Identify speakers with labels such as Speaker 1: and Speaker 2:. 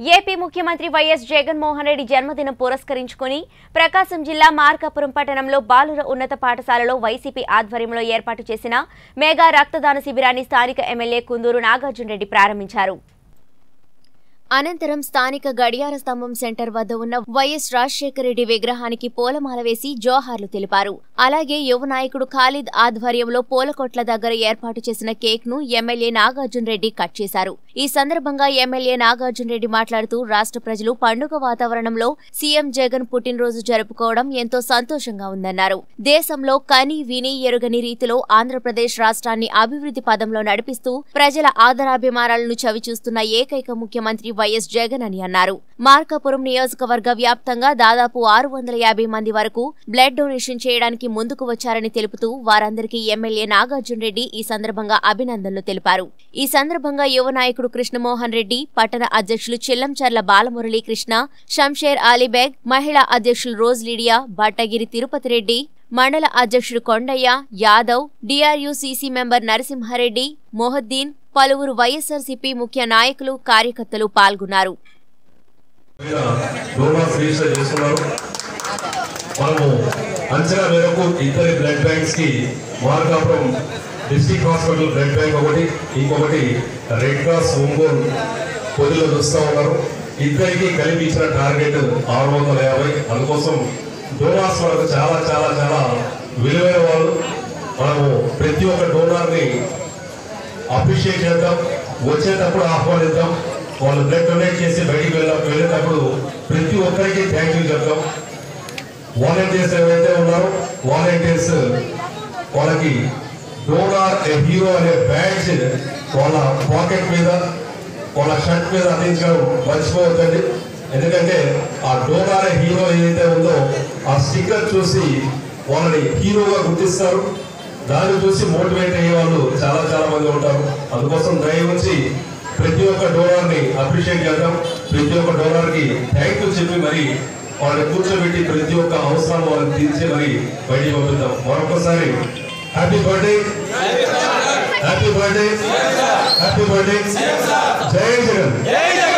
Speaker 1: AP ముఖ్యమంత్రి YS Jaganmohan Reddy జన్మదినం పురస్కరించుకుని ప్రకాశం జిల్లా మార్కాపురం పట్టణంలో బాలుర ఉన్నత పాఠశాలలో వైసీపీ ఆధ్వర్యంలో ఏర్పాటు చేసిన మెగా రక్తదాన శిబిరాన్ని స్థానిక ఎమ్మెల్యే కుందూరు నాగార్జున రెడ్డి ప్రారంభించారు. అనంతరం స్థానిక గడియార స్తంభం సెంటర్ వద్ద ఉన్న వైఎస్ రాజశేఖర రెడ్డి విగ్రహానికి పూలమాల వేసి జోహార్లు తెలిపారు. అలాగే యువ నాయకుడు ఖాలిద్ ఆధ్వర్యంలో పూలకొట్ల దగ్గర ఏర్పాటు చేసిన కేక్ ను ఎమ్మెల్యే నాగార్జున రెడ్డి కట్ చేశారు. ఈ సందర్భంగా ఎమ్మెల్యే నాగార్జున రెడ్డి మాట్లాడుతూ రాష్ట్ర ప్రజలు పండుగ వాతావరణంలో సీఎం జగన్ పుట్టినరోజు జరుపుకోవడం ఎంతో సంతోషంగా ఉందన్నారు. దేశంలో కని విని ఎరుగని రీతిలో ఆంధ్రప్రదేశ్ రాష్ట్రాన్ని అభివృద్ధి పదంలో నడిపిస్తూ ప్రజల ఆదరాభిమానాలను చవిచూస్తున్న ఏకైక ముఖ్యమంత్రి వైఎస్ జగన్ అని అన్నారు. మార్కాపురం నియోజకవర్గ వ్యాప్తంగా దాదాపు 650 మంది వరకు బ్లడ్ డొనేషన్ చేయడానికి ముందుకు వచ్చారని తెలుపుతూ వారందరికీ ఎమ్మెల్యే నాగార్జున రెడ్డి ఈ సందర్భంగా అభినందనలు తెలిపారు. ఈ సందర్భంగా యువ నాయకుడు కృష్ణమోహన్ రెడ్డి, పట్టణ అధ్యక్షులు చిల్లంచర్ల బాలమురళీ కృష్ణ, షంషేర్ అలీబేగ్, మహిళా అధ్యక్షులు రోజ్ లిడియా, బట్టగిరి తిరుపతి రెడ్డి, మండల అధ్యక్షుడు Kondaiah Yadav, DRU CC member Narasimha Reddy, Mohiuddin, పలువురు వైఎస్ఆర్సీపీ ముఖ్య నాయకులు, కార్యకర్తలు పాల్గొన్నారు.
Speaker 2: అంచనా మేరకు ఇద్దరి బ్లడ్ బ్యాంక్స్ కి Markapuram district hospital blood bank ఒకటి, ఇంకొకటి రెడ్ క్రాస్ ఒంగోలు పొదిలో చూస్తూ ఉన్నారు. ఇద్దరికి కలిపి ఇచ్చిన టార్గెట్ 650. అందుకోసం డోనార్స్ మనకు చాలా చాలా చాలా విలువైన వాళ్ళు. మనము ప్రతి ఒక్క డోనార్ని అప్రిషియేట్ చేద్దాం, వచ్చేటప్పుడు ఆహ్వానిద్దాం. వాళ్ళు బ్లడ్ డొనేట్ చేసి బయటికి వెళ్ళేటప్పుడు ప్రతి ఒక్కరికి థ్యాంక్ యూ చెప్తాం. వాలంటీర్స్ ఏవైతే ఉన్నారో వాలంటీర్స్ వాళ్ళకి డోనార్ ఏ హీరో అనే బ్యాడ్జ్ వాళ్ళ పాకెట్ మీద వాళ్ళ షర్ట్ మీద అందించడం మర్చిపోవద్దండి. ఎందుకంటే ఆ డోనార్ ఏ హీరో ఏదైతే ఉందో ఆ స్టిక్కర్ చూసి వాళ్ళని హీరోగా గుర్తిస్తారు. దాన్ని చూసి మోటివేట్ అయ్యే వాళ్ళు చాలా చాలా మంది ఉంటారు. అందుకోసం దయవుంచి ప్రతి ఒక్క డోనార్ని అప్రిషియేట్ చేద్దాం. ప్రతి ఒక్క డోనార్కి థ్యాంక్ యూ చెప్పి మరి వాళ్ళని కూర్చోబెట్టి ప్రతి ఒక్క అవసరాలు వాళ్ళని తీర్చి మరి బయటికి పంపిద్దాం. మరొకసారి happy birthday, happy birthday, happy birthday. Jai Jagan.